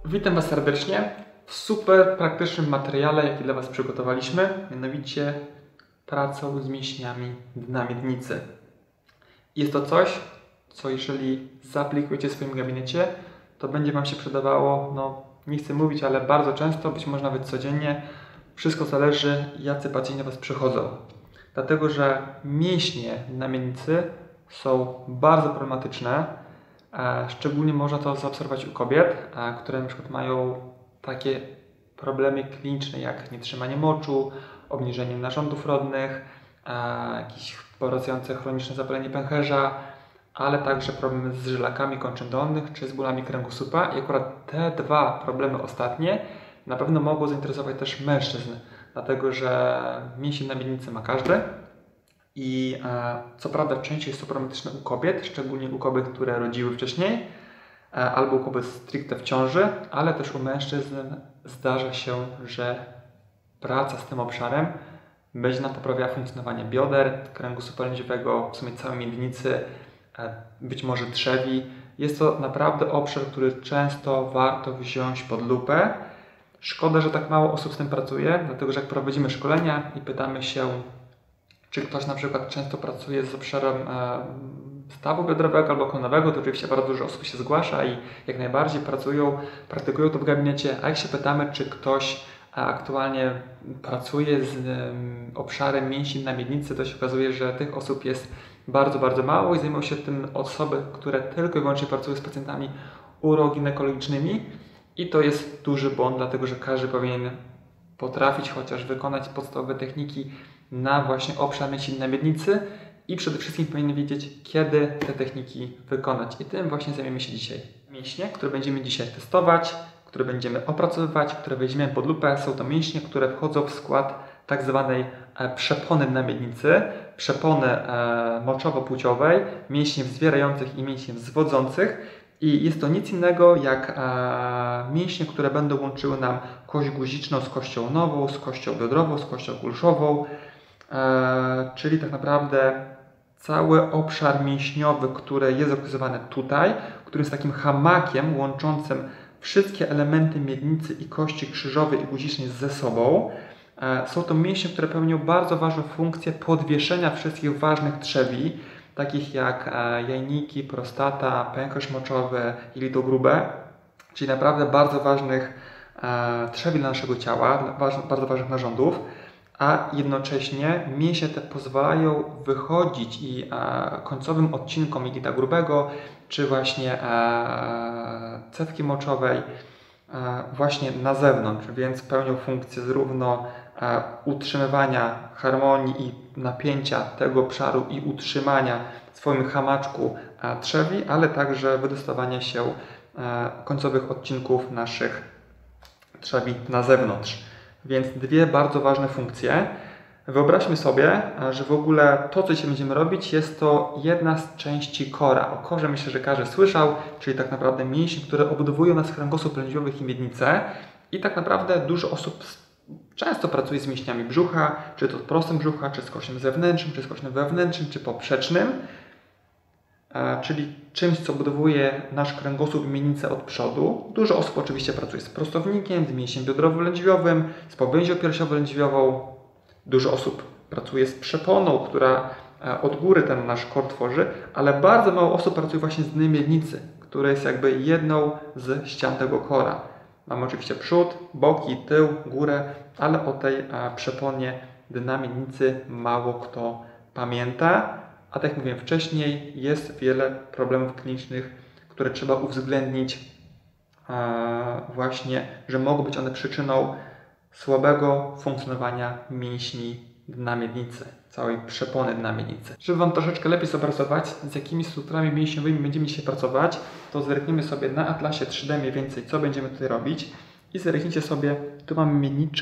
Witam Was serdecznie w super praktycznym materiale, jaki dla Was przygotowaliśmy, mianowicie pracą z mięśniami dna miednicy. Jest to coś, co jeżeli zaaplikujecie w swoim gabinecie, to będzie Wam się przydawało, nie chcę mówić, ale bardzo często, być może nawet codziennie. Wszystko zależy, jacy pacjenci do Was przychodzą. Dlatego, że mięśnie dna miednicy są bardzo problematyczne. Szczególnie można to zaobserwować u kobiet, które na przykład mają takie problemy kliniczne jak nietrzymanie moczu, obniżenie narządów rodnych, jakieś powracające chroniczne zapalenie pęcherza, ale także problemy z żylakami kończyn dolnych czy z bólami kręgosłupa. I akurat te dwa problemy ostatnie na pewno mogą zainteresować też mężczyzn, dlatego że mięsień dna miednicy ma każdy. I co prawda częściej jest to problematyczne u kobiet, szczególnie u kobiet, które rodziły wcześniej, albo u kobiet stricte w ciąży, ale też u mężczyzn zdarza się, że praca z tym obszarem będzie nam poprawiała funkcjonowanie bioder, kręgosłupa lędźwiowego, w sumie całej miednicy, być może trzewi. Jest to naprawdę obszar, który często warto wziąć pod lupę. Szkoda, że tak mało osób z tym pracuje, dlatego że jak prowadzimy szkolenia i pytamy się, czy ktoś na przykład często pracuje z obszarem stawu biodrowego albo kolanowego, to oczywiście bardzo dużo osób się zgłasza i jak najbardziej praktykują to w gabinecie. A jak się pytamy, czy ktoś aktualnie pracuje z obszarem mięśni dna miednicy, to się okazuje, że tych osób jest bardzo, bardzo mało i zajmują się tym osoby, które tylko i wyłącznie pracują z pacjentami uroginekologicznymi. I to jest duży błąd, dlatego że każdy powinien potrafić chociaż wykonać podstawowe techniki na właśnie obszar mięśni dna miednicy i przede wszystkim powinien wiedzieć, kiedy te techniki wykonać. I tym właśnie zajmiemy się dzisiaj. Mięśnie, które będziemy dzisiaj testować, które będziemy opracowywać, które weźmiemy pod lupę, są to mięśnie, które wchodzą w skład tak zwanej przepony dna miednicy, przepony moczowo-płciowej, mięśni wzbierających i mięśni zwodzących. I jest to nic innego jak mięśnie, które będą łączyły nam kość guziczną z kością łonową, z kością biodrową, z kością kulszową, czyli tak naprawdę cały obszar mięśniowy, który jest zlokalizowany tutaj, który jest takim hamakiem łączącym wszystkie elementy miednicy i kości krzyżowej i guzicznej ze sobą. Są to mięśnie, które pełnią bardzo ważną funkcję podwieszenia wszystkich ważnych trzewi, takich jak jajniki, prostata, pęcherz moczowy, jelito grube, czyli naprawdę bardzo ważnych trzewi dla naszego ciała, bardzo ważnych narządów, a jednocześnie mięśnie te pozwalają wychodzić i końcowym odcinkom jelita grubego, czy właśnie cewki moczowej właśnie na zewnątrz, więc pełnią funkcję zarówno utrzymywania harmonii i napięcia tego obszaru i utrzymania w swoim hamaczku trzewi, ale także wydostawania się końcowych odcinków naszych trzewi na zewnątrz. Więc dwie bardzo ważne funkcje. Wyobraźmy sobie, że w ogóle to, co dzisiaj będziemy robić, jest to jedna z części kora. O korze myślę, że każdy słyszał, czyli tak naprawdę mięśnie, które obudowują nas kręgosłup lędźwiowy i miednicę. I tak naprawdę dużo osób często pracuje z mięśniami brzucha, czy to z prostym brzucha, czy z kościem zewnętrznym, czy z kościem wewnętrznym, czy poprzecznym. Czyli czymś, co budowuje nasz kręgosłup i miednicę od przodu. Dużo osób oczywiście pracuje z prostownikiem, z mięśniem biodrowo-lędźwiowym, z powięzią piersiowo-lędźwiową. Dużo osób pracuje z przeponą, która od góry ten nasz kor tworzy, ale bardzo mało osób pracuje właśnie z dnem miednicy, które jest jakby jedną z ścian tego kora. Mamy oczywiście przód, boki, tył, górę, ale o tej przeponie dna miednicy mało kto pamięta. A tak jak mówiłem wcześniej, jest wiele problemów klinicznych, które trzeba uwzględnić właśnie, że mogą być one przyczyną słabego funkcjonowania mięśni dna miednicy, całej przepony dna miednicy. Żeby Wam troszeczkę lepiej zobrazować, z jakimi strukturami mięśniowymi będziemy dzisiaj pracować, to zerknijmy sobie na atlasie 3D mniej więcej, co będziemy tutaj robić. I zerknijcie sobie, tu mamy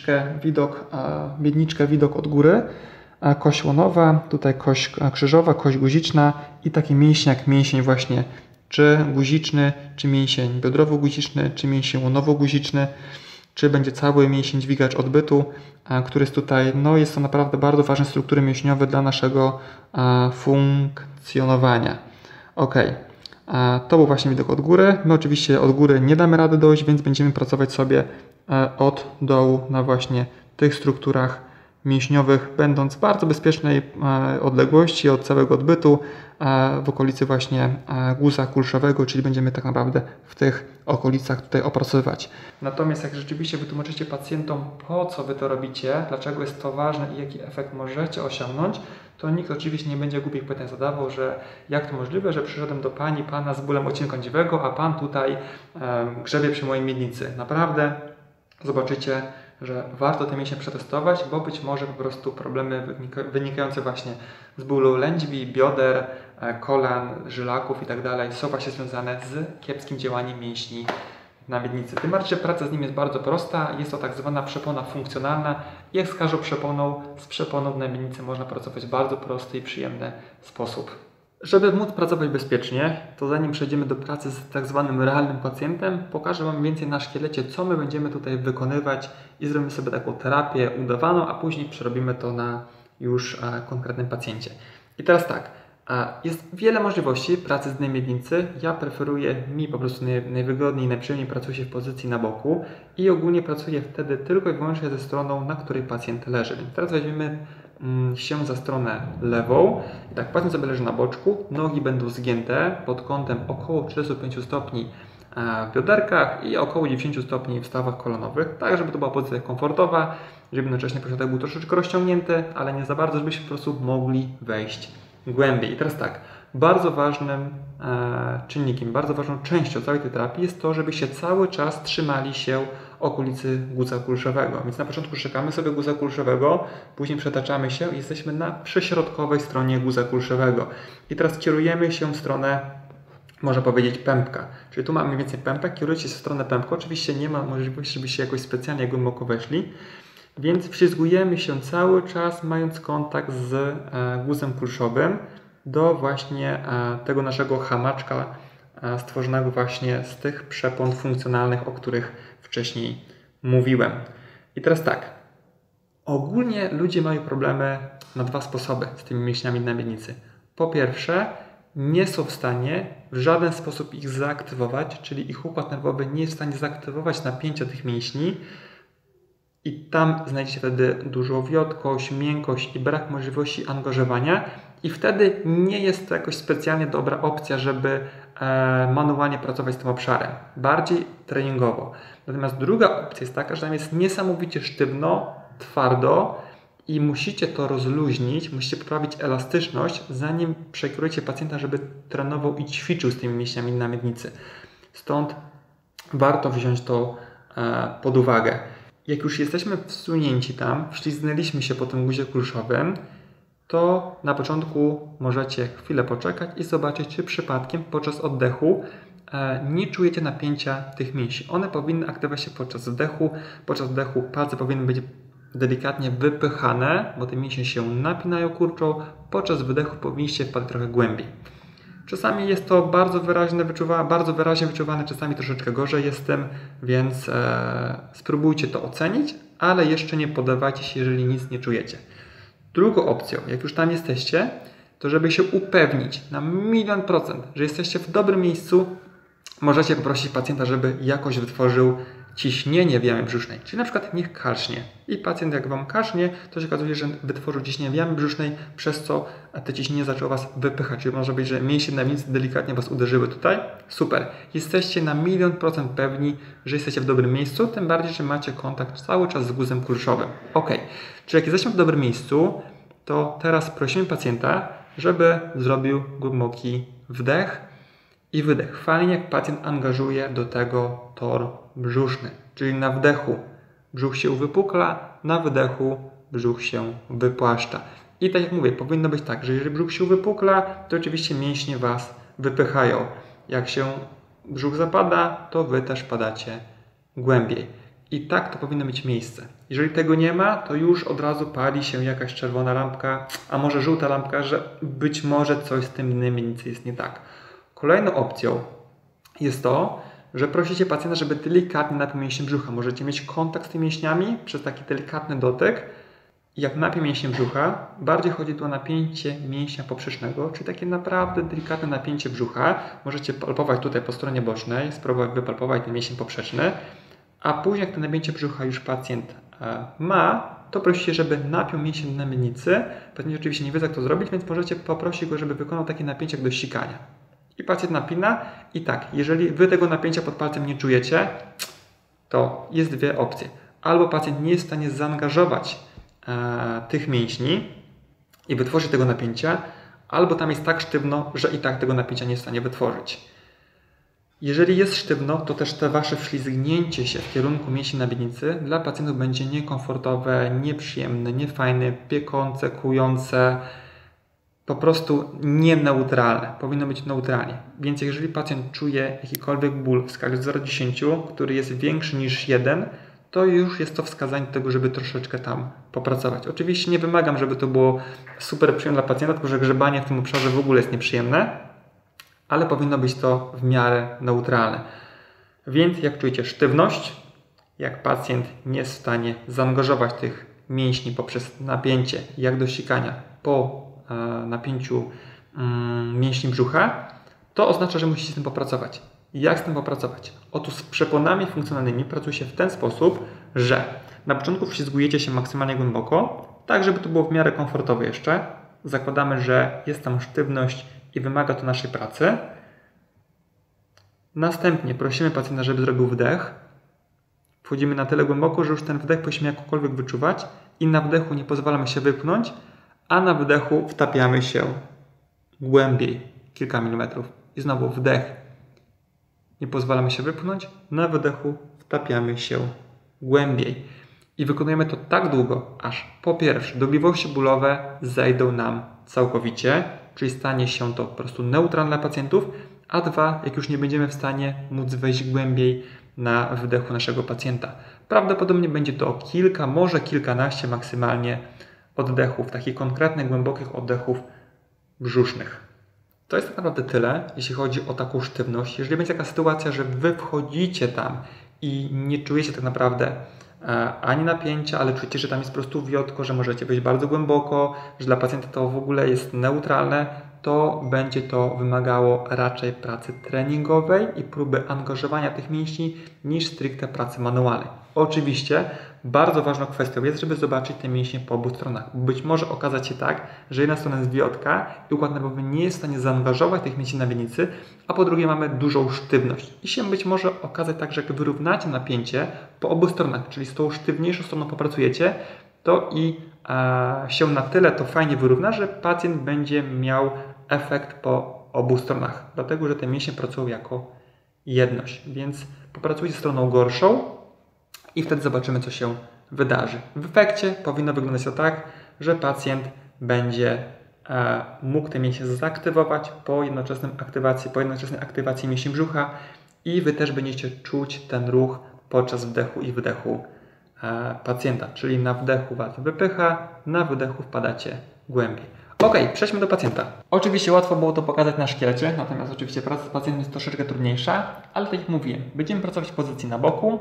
miedniczkę, widok od góry, kość łonowa, tutaj kość krzyżowa, kość guziczna i taki mięsień jak mięsień właśnie czy guziczny, czy mięsień biodrowo-guziczny, czy mięsień łonowo-guziczny, czy będzie cały mięsień dźwigacz odbytu, który jest tutaj, jest to naprawdę bardzo ważne struktury mięśniowe dla naszego funkcjonowania. Ok, To był właśnie widok od góry. My oczywiście od góry nie damy rady dojść, więc będziemy pracować sobie od dołu na właśnie tych strukturach mięśniowych, będąc w bardzo bezpiecznej odległości od całego odbytu, w okolicy właśnie guza kulszowego, czyli będziemy tak naprawdę w tych okolicach tutaj opracowywać. Natomiast jak rzeczywiście wytłumaczycie pacjentom, po co wy to robicie, dlaczego jest to ważne i jaki efekt możecie osiągnąć, to nikt oczywiście nie będzie głupich pytań zadawał, że jak to możliwe, że przyszedłem do pana z bólem odcinka kąciowego, a pan tutaj grzebie przy mojej miednicy. Naprawdę zobaczycie, że warto te mięśnie przetestować, bo być może po prostu problemy wynikające właśnie z bólu lędźwi, bioder, kolan, żylaków itd. są właśnie związane z kiepskim działaniem mięśni na miednicy. Tym bardziej, że praca z nim jest bardzo prosta. Jest to tak zwana przepona funkcjonalna. Jak z każdą przeponą, z przeponą na miednicy można pracować w bardzo prosty i przyjemny sposób. Żeby móc pracować bezpiecznie, to zanim przejdziemy do pracy z tak zwanym realnym pacjentem, pokażę Wam więcej na szkielecie, co my będziemy tutaj wykonywać i zrobimy sobie taką terapię udawaną, a później przerobimy to na już konkretnym pacjencie. I teraz tak, jest wiele możliwości pracy z dnem miednicy. Ja preferuję, mi po prostu najwygodniej i najprzyjemniej pracuje się w pozycji na boku i ogólnie pracuję wtedy tylko i wyłącznie ze stroną, na której pacjent leży. Więc teraz weźmiemy się za stronę lewą. I tak, pacjent sobie leży na boczku, nogi będą zgięte pod kątem około 45 stopni w bioderkach i około 90 stopni w stawach kolanowych, tak żeby to była pozycja komfortowa, żeby jednocześnie pośrodek był troszeczkę rozciągnięty, ale nie za bardzo, żebyśmy po prostu mogli wejść głębiej. I teraz tak, bardzo ważnym czynnikiem, bardzo ważną częścią całej tej terapii jest to, żebyście cały czas trzymali się okolicy guza kulszowego. Więc na początku szukamy sobie guza kulszowego, później przetaczamy się i jesteśmy na przyśrodkowej stronie guza kulszowego. I teraz kierujemy się w stronę, można powiedzieć, pępka. Czyli tu mamy mniej więcej pępek, kierujecie się w stronę pępka. Oczywiście nie ma możliwości, żebyście jakoś specjalnie głęboko weszli, więc wślizgujemy się cały czas, mając kontakt z guzem kulszowym do właśnie tego naszego hamaczka stworzonego właśnie z tych przepon funkcjonalnych, o których wcześniej mówiłem. I teraz tak, ogólnie ludzie mają problemy na dwa sposoby z tymi mięśniami na miednicy. Po pierwsze, nie są w stanie w żaden sposób ich zaaktywować, czyli ich układ nerwowy nie jest w stanie zaaktywować napięcia tych mięśni i tam znajdziecie wtedy dużą wiotkość, miękkość i brak możliwości angażowania i wtedy nie jest to jakoś specjalnie dobra opcja, żeby manualnie pracować z tym obszarem. Bardziej treningowo. Natomiast druga opcja jest taka, że tam jest niesamowicie sztywno, twardo i musicie to rozluźnić, musicie poprawić elastyczność, zanim przekierujecie pacjenta, żeby trenował i ćwiczył z tymi mięśniami na miednicy. Stąd warto wziąć to pod uwagę. Jak już jesteśmy wsunięci tam, wślizgnęliśmy się po tym guzie kulszowym, to na początku możecie chwilę poczekać i zobaczyć, czy przypadkiem podczas oddechu nie czujecie napięcia tych mięśni. One powinny aktywować się podczas wdechu. Podczas wdechu palce powinny być delikatnie wypychane, bo te mięśnie się napinają, kurczą. Podczas wydechu powinniście wpaść trochę głębiej. Czasami jest to bardzo wyraźnie wyczuwane, czasami troszeczkę gorzej jest z tym, więc spróbujcie to ocenić, ale jeszcze nie poddawajcie się, jeżeli nic nie czujecie. Drugą opcją, jak już tam jesteście, to żeby się upewnić na 100%, że jesteście w dobrym miejscu, możecie poprosić pacjenta, żeby jakoś wytworzył ciśnienie w jamie brzusznej. Czyli na przykład niech kasznie. I pacjent jak Wam kasznie, to się okazuje, że wytworzył ciśnienie w jamie brzusznej, przez co te ciśnienie zaczęło Was wypychać. Czyli może być, że mięśnie na miednicy delikatnie Was uderzyły tutaj. Super. Jesteście na 10000% pewni, że jesteście w dobrym miejscu, tym bardziej, że macie kontakt cały czas z guzem kulszowym. Ok. Czyli jak jesteśmy w dobrym miejscu, to teraz prosimy pacjenta, żeby zrobił głęboki wdech i wydech. Fajnie, jak pacjent angażuje do tego tor brzuszny. Czyli na wdechu brzuch się uwypukla, na wydechu brzuch się wypłaszcza. I tak jak mówię, powinno być tak, że jeżeli brzuch się uwypukla, to oczywiście mięśnie Was wypychają. Jak się brzuch zapada, to Wy też padacie głębiej. I tak to powinno mieć miejsce. Jeżeli tego nie ma, to już od razu pali się jakaś czerwona lampka, a może żółta lampka, że być może coś z tym dnem miednicy jest nie tak. Kolejną opcją jest to, że prosicie pacjenta, żeby delikatnie napiął mięśnie brzucha. Możecie mieć kontakt z tymi mięśniami przez taki delikatny dotyk Jak napię mięśnie brzucha, bardziej chodzi tu o napięcie mięśnia poprzecznego, czyli takie naprawdę delikatne napięcie brzucha. Możecie palpować tutaj po stronie bocznej, spróbować wypalpować ten mięsień poprzeczny, a później jak to napięcie brzucha już pacjent ma, to prosicie, żeby napiął mięsień na miednicy. Pacjent oczywiście nie wie, jak to zrobić, więc możecie poprosić go, żeby wykonał takie napięcie jak do sikania. I pacjent napina i tak, jeżeli wy tego napięcia pod palcem nie czujecie, to jest dwie opcje. Albo pacjent nie jest w stanie zaangażować tych mięśni i wytworzyć tego napięcia, albo tam jest tak sztywno, że i tak tego napięcia nie jest w stanie wytworzyć. Jeżeli jest sztywno, to też te wasze wślizgnięcie się w kierunku mięśni na miednicy dla pacjentów będzie niekomfortowe, nieprzyjemne, niefajne, piekące, kłujące, po prostu nieneutralne. Powinno być neutralnie. Więc jeżeli pacjent czuje jakikolwiek ból w skali 0 do 10, który jest większy niż 1, to już jest to wskazanie do tego, żeby troszeczkę tam popracować. Oczywiście nie wymagam, żeby to było super przyjemne dla pacjenta, tylko że grzebanie w tym obszarze w ogóle jest nieprzyjemne, ale powinno być to w miarę neutralne. Więc jak czujecie sztywność, jak pacjent nie jest w stanie zaangażować tych mięśni poprzez napięcie, jak do sikania po napięciu mięśni brzucha, to oznacza, że musicie z tym popracować. Jak z tym popracować? Otóż z przeponami funkcjonalnymi pracuje się w ten sposób, że na początku wślizgujecie się maksymalnie głęboko, tak żeby to było w miarę komfortowe jeszcze. Zakładamy, że jest tam sztywność i wymaga to naszej pracy. Następnie prosimy pacjenta, żeby zrobił wdech. Wchodzimy na tyle głęboko, że już ten wdech powinniśmy jakkolwiek wyczuwać i na wdechu nie pozwalamy się wypchnąć, a na wydechu wtapiamy się głębiej, kilka milimetrów. I znowu wdech. Nie pozwalamy się wypchnąć, na wydechu wtapiamy się głębiej. I wykonujemy to tak długo, aż po pierwsze dolegliwości bólowe zejdą nam całkowicie, czyli stanie się to po prostu neutralne dla pacjentów, a dwa, jak już nie będziemy w stanie móc wejść głębiej na wydechu naszego pacjenta. Prawdopodobnie będzie to kilka, może kilkanaście maksymalnie oddechów, takich konkretnych, głębokich oddechów brzusznych. To jest tak naprawdę tyle, jeśli chodzi o taką sztywność. Jeżeli będzie taka sytuacja, że wy wchodzicie tam i nie czujecie tak naprawdę ani napięcia, ale czujecie, że tam jest po prostu wiotko, że możecie wejść bardzo głęboko, że dla pacjenta to w ogóle jest neutralne, to będzie to wymagało raczej pracy treningowej i próby angażowania tych mięśni niż stricte pracy manualnej. Oczywiście bardzo ważną kwestią jest, żeby zobaczyć te mięśnie po obu stronach. Być może okazać się tak, że jedna strona jest wiotka i układ nerwowy nie jest w stanie zaangażować tych mięśni na miednicy, a po drugie mamy dużą sztywność. I się być może okazać tak, że jak wyrównacie napięcie po obu stronach, czyli z tą sztywniejszą stroną popracujecie, to i się na tyle to fajnie wyrówna, że pacjent będzie miał efekt po obu stronach. Dlatego, że te mięśnie pracują jako jedność. Więc popracujcie stroną gorszą i wtedy zobaczymy, co się wydarzy. W efekcie powinno wyglądać to tak, że pacjent będzie mógł te mięśnie zaaktywować po jednoczesnej aktywacji mięśni brzucha i wy też będziecie czuć ten ruch podczas wdechu i wydechu pacjenta. Czyli na wdechu was wypycha, na wydechu wpadacie głębiej. Ok, przejdźmy do pacjenta. Oczywiście łatwo było to pokazać na szkielecie, natomiast oczywiście praca z pacjentem jest troszeczkę trudniejsza, ale tak jak mówiłem, będziemy pracować w pozycji na boku,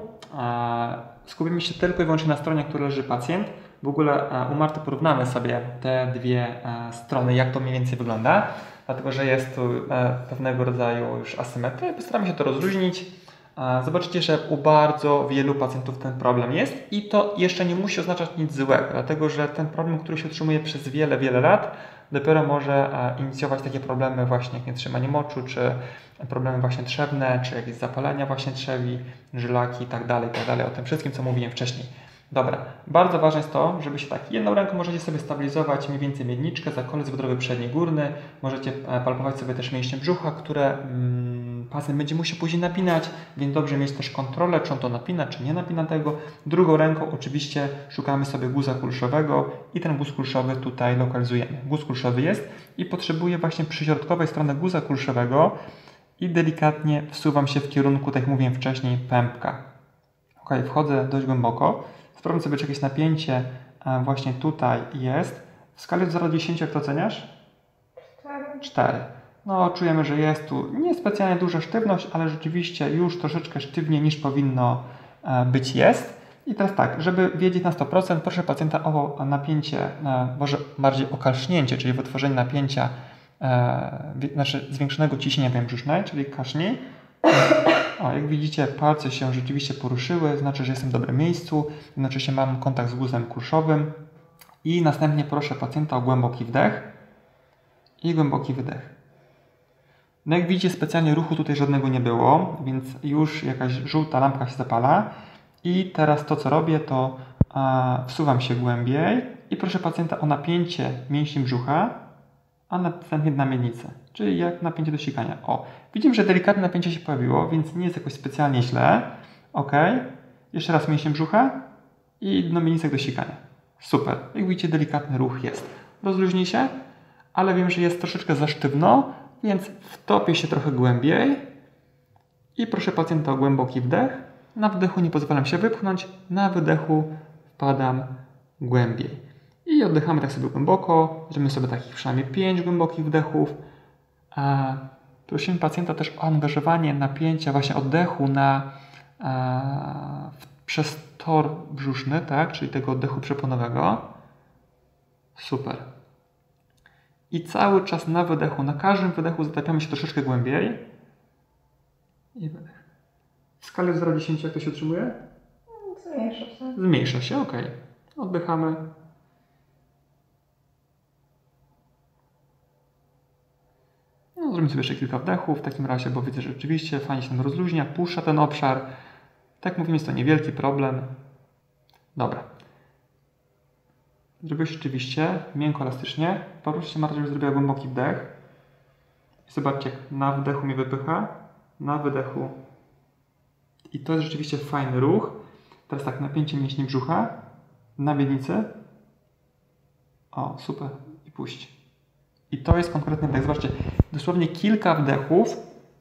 skupimy się tylko i wyłącznie na stronie, na której leży pacjent. W ogóle u Marty porównamy sobie te dwie strony, jak to mniej więcej wygląda, dlatego że jest tu pewnego rodzaju już asymetria i postaramy się to rozluźnić. Zobaczycie, że u bardzo wielu pacjentów ten problem jest i to jeszcze nie musi oznaczać nic złego, dlatego że ten problem, który się utrzymuje przez wiele, wiele lat, dopiero może inicjować takie problemy właśnie jak nietrzymanie moczu, czy problemy właśnie trzewne, czy jakieś zapalenia właśnie trzewi, żylaki itd., o tym wszystkim, co mówiłem wcześniej. Dobra, bardzo ważne jest to, żeby się tak, jedną ręką możecie sobie stabilizować mniej więcej miedniczkę, za kolec wodorowy przedni górny, możecie palpować sobie też mięśnie brzucha, które pacjent będzie musiał później napinać, więc dobrze mieć też kontrolę, czy on to napina, czy nie napina tego. Drugą ręką oczywiście szukamy sobie guza kulszowego i ten guz kulszowy tutaj lokalizujemy. Guz kulszowy jest i potrzebuję właśnie przyśrodkowej strony guza kulszowego i delikatnie wsuwam się w kierunku, tak jak mówiłem wcześniej, pępka. Ok, wchodzę dość głęboko. Sprawdzam sobie, czy jakieś napięcie właśnie tutaj jest. W skali od 0 do 10 jak to oceniasz? 4. No, czujemy, że jest tu niespecjalnie duża sztywność, ale rzeczywiście już troszeczkę sztywniej niż powinno być jest. I teraz tak, żeby wiedzieć na 100%, proszę pacjenta o napięcie, może bardziej o kalśnięcie, czyli wytworzenie napięcia, znaczy zwiększonego ciśnienia brzusznej, czyli kaszniej. O, jak widzicie, palce się rzeczywiście poruszyły, znaczy, że jestem w dobrym miejscu, znaczy, że mam kontakt z guzem kurszowym. I następnie proszę pacjenta o głęboki wdech i głęboki wydech. No jak widzicie, specjalnie ruchu tutaj żadnego nie było, więc już jakaś żółta lampka się zapala. I teraz to, co robię, to wsuwam się głębiej i proszę pacjenta o napięcie mięśni brzucha, a następnie na miednicę, czyli jak napięcie do sikania. O, widzimy, że delikatne napięcie się pojawiło, więc nie jest jakoś specjalnie źle. Ok, jeszcze raz mięśnie brzucha i dno miednicek do sikania. Super, jak widzicie, delikatny ruch jest. Rozluźnij się, ale wiem, że jest troszeczkę za sztywno, więc wtopię się trochę głębiej i proszę pacjenta o głęboki wdech. Na wdechu nie pozwalam się wypchnąć, na wydechu wpadam głębiej. I oddychamy tak sobie głęboko, zrobimy sobie takich przynajmniej 5 głębokich wdechów. Prosimy pacjenta też o angażowanie napięcia właśnie oddechu przez tor brzuszny, tak? Czyli tego oddechu przeponowego. Super. I cały czas na wydechu, na każdym wydechu zatapiamy się troszeczkę głębiej. I wydech. W skali 0 do 10 jak to się utrzymuje? Zmniejsza się. Zmniejsza się, ok. Oddychamy. No, zrobimy sobie jeszcze kilka wdechów w takim razie, bo widzę, że rzeczywiście fajnie się nam rozluźnia, puszcza ten obszar. Tak mówimy, jest to niewielki problem. Dobra. Zrobiłeś rzeczywiście miękko, elastycznie. Poproszę Cię, Marta, żebyś zrobiła głęboki wdech. I zobaczcie, jak na wdechu mnie wypycha, na wydechu. I to jest rzeczywiście fajny ruch. Teraz tak, napięcie mięśni brzucha, na miednicy. O, super. I puść. I to jest konkretny wdech. Zobaczcie, dosłownie kilka wdechów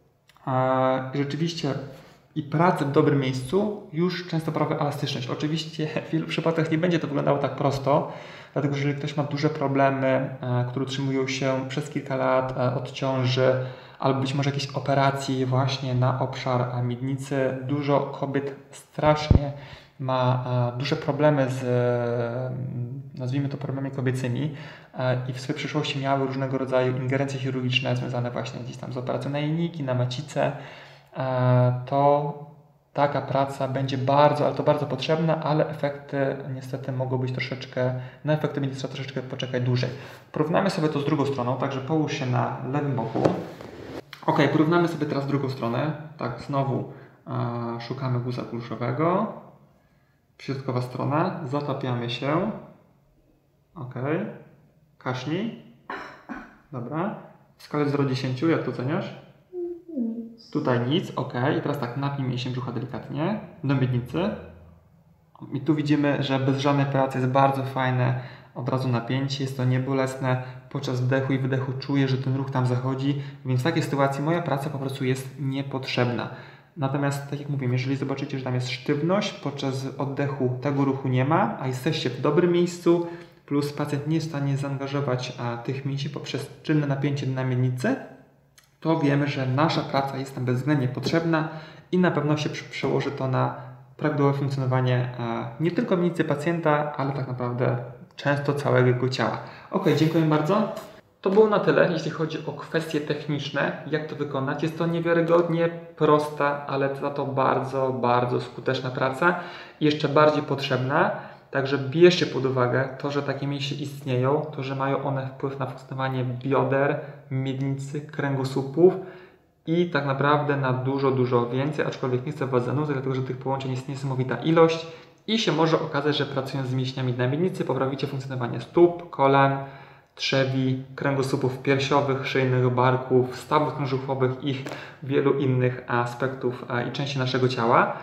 i rzeczywiście i pracy w dobrym miejscu już często sprawia elastyczność. Oczywiście w wielu przypadkach nie będzie to wyglądało tak prosto, dlatego że jeżeli ktoś ma duże problemy, które utrzymują się przez kilka lat od ciąży, albo być może jakieś operacji właśnie na obszar miednicy, dużo kobiet strasznie ma duże problemy z, nazwijmy to, problemami kobiecymi i w swojej przyszłości miały różnego rodzaju ingerencje chirurgiczne związane właśnie gdzieś tam z operacją na jajniki, na macicę, to taka praca będzie bardzo, ale to bardzo potrzebna, ale efekty niestety mogą być troszeczkę, na efekty będzie trzeba troszeczkę poczekać dłużej. Porównamy sobie to z drugą stroną, także połóż się na lewym boku. Ok, porównamy sobie teraz drugą stronę. Tak, znowu szukamy guza kulszowego. Środkowa strona, zatapiamy się. Ok, kaszlij. Dobra. W skali 0 do 10, jak to oceniasz? Tutaj nic, ok. I teraz tak, napnij mięsień brzucha delikatnie do miednicy. I tu widzimy, że bez żadnej pracy jest bardzo fajne od razu napięcie, jest to niebolesne. Podczas wdechu i wydechu czuję, że ten ruch tam zachodzi, więc w takiej sytuacji moja praca po prostu jest niepotrzebna. Natomiast, tak jak mówię, jeżeli zobaczycie, że tam jest sztywność, podczas oddechu tego ruchu nie ma, a jesteście w dobrym miejscu, plus pacjent nie jest w stanie zaangażować tych mięśni poprzez czynne napięcie na miednicy, to wiemy, że nasza praca jest tam bezwzględnie potrzebna i na pewno się przełoży to na prawidłowe funkcjonowanie nie tylko miednicy pacjenta, ale tak naprawdę często całego jego ciała. Ok, dziękuję bardzo. To było na tyle, jeśli chodzi o kwestie techniczne, jak to wykonać. Jest to niewiarygodnie prosta, ale za to bardzo, bardzo skuteczna praca i jeszcze bardziej potrzebna. Także bierzcie pod uwagę to, że takie mięśnie istnieją, to, że mają one wpływ na funkcjonowanie bioder, miednicy, kręgosłupów i tak naprawdę na dużo, dużo więcej, aczkolwiek nie chcę Was zanudzać, dlatego że tych połączeń jest niesamowita ilość i się może okazać, że pracując z mięśniami na miednicy poprawicie funkcjonowanie stóp, kolan, trzewi, kręgosłupów piersiowych, szyjnych, barków, stawów krążuchowych i wielu innych aspektów i części naszego ciała.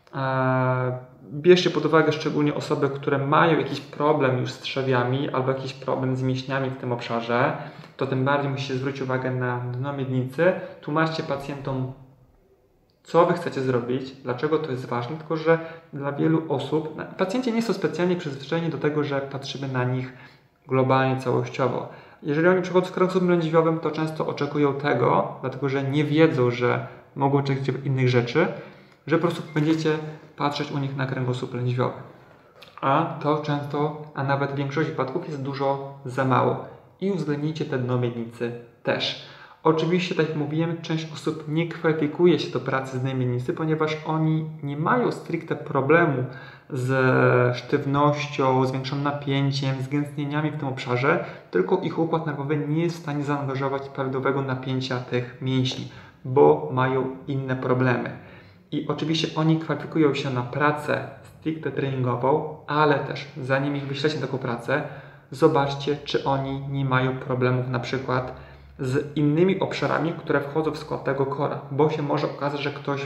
Bierzcie pod uwagę szczególnie osoby, które mają jakiś problem już z trzewiami albo jakiś problem z mięśniami w tym obszarze, to tym bardziej musicie zwrócić uwagę na dno miednicy. Tłumaczcie pacjentom, co Wy chcecie zrobić, dlaczego to jest ważne, tylko że dla wielu osób, pacjenci nie są specjalnie przyzwyczajeni do tego, że patrzymy na nich globalnie, całościowo. Jeżeli oni przychodzą z kręgosłupem lędźwiowym, to często oczekują tego, dlatego że nie wiedzą, że mogą oczekiwać innych rzeczy. że po prostu będziecie patrzeć u nich na kręgosłup lędźwiowy. A to często, a nawet w większości przypadków jest dużo za mało. I uwzględnijcie te dno miednicy też. Oczywiście, tak jak mówiłem, część osób nie kwalifikuje się do pracy z dnem miednicy, ponieważ oni nie mają stricte problemu z sztywnością, zwiększonym napięciem, zgęstnieniami w tym obszarze, tylko ich układ nerwowy nie jest w stanie zaangażować prawidłowego napięcia tych mięśni, bo mają inne problemy. I oczywiście oni kwalifikują się na pracę stricte treningową, ale też zanim ich wyślecie na taką pracę, zobaczcie, czy oni nie mają problemów na przykład z innymi obszarami, które wchodzą w skład tego kora, bo się może okazać, że ktoś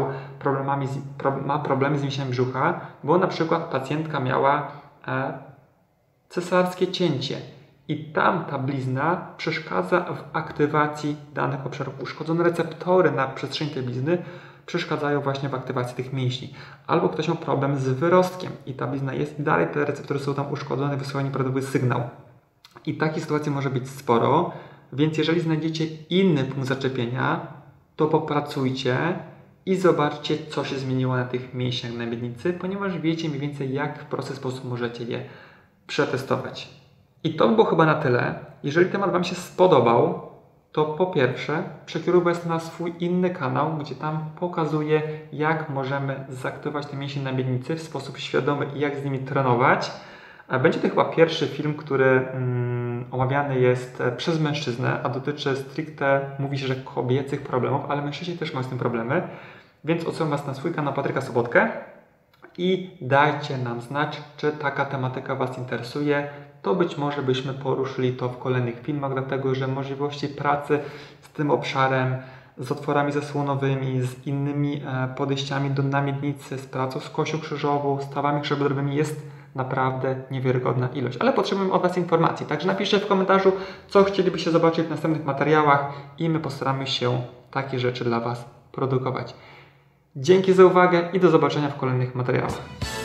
ma problemy z mięśniami brzucha, bo na przykład pacjentka miała cesarskie cięcie i tam ta blizna przeszkadza w aktywacji danych obszarów. Uszkodzone receptory na przestrzeni tej blizny przeszkadzają właśnie w aktywacji tych mięśni. Albo ktoś miał problem z wyrostkiem i ta blizna jest i dalej te receptory są tam uszkodzone, wysyłają nieprawidłowy sygnał. I takich sytuacji może być sporo, więc jeżeli znajdziecie inny punkt zaczepienia, to popracujcie i zobaczcie, co się zmieniło na tych mięśniach na miednicy, ponieważ wiecie mniej więcej, jak w prosty sposób możecie je przetestować. I to by było chyba na tyle. Jeżeli temat Wam się spodobał, to po pierwsze przekieruj Was na swój inny kanał, gdzie tam pokazuję, jak możemy zaktywować te mięśnie na miednicy w sposób świadomy i jak z nimi trenować. Będzie to chyba pierwszy film, który omawiany jest przez mężczyznę, a dotyczy stricte, mówi się, że kobiecych problemów, ale mężczyźni też mają z tym problemy. Więc odsyłam Was na swój kanał Patryka Sobotkę i dajcie nam znać, czy taka tematyka Was interesuje. To być może byśmy poruszyli to w kolejnych filmach, dlatego że możliwości pracy z tym obszarem, z otworami zasłonowymi, z innymi podejściami do miednicy, z pracą z kością krzyżową, stawami krzyżowymi jest naprawdę niewiarygodna ilość. Ale potrzebujemy od Was informacji, także napiszcie w komentarzu, co chcielibyście zobaczyć w następnych materiałach i my postaramy się takie rzeczy dla Was produkować. Dzięki za uwagę i do zobaczenia w kolejnych materiałach.